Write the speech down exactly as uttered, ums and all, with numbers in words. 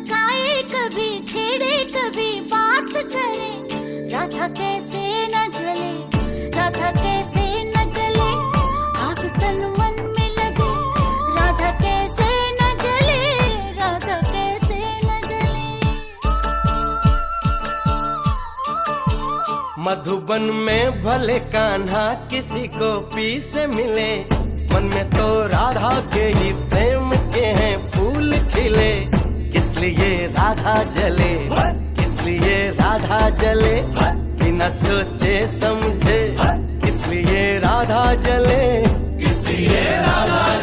मुस्काए कभी, छेड़े कभी, बात करे, राधा कैसे न जले, राधा कैसे न जले, आग तन मन में लगे, राधा कैसे न जले, राधा कैसे न जले। मधुबन में भले कान्हा किसी को पी से मिले, मन में तो राधा के ही प्रेम के हैं फूल खिले। किस लिए राधा जले, किस लिए राधा जले, बिना सोचे समझे, किस लिए राधा जले, किस लिए राधा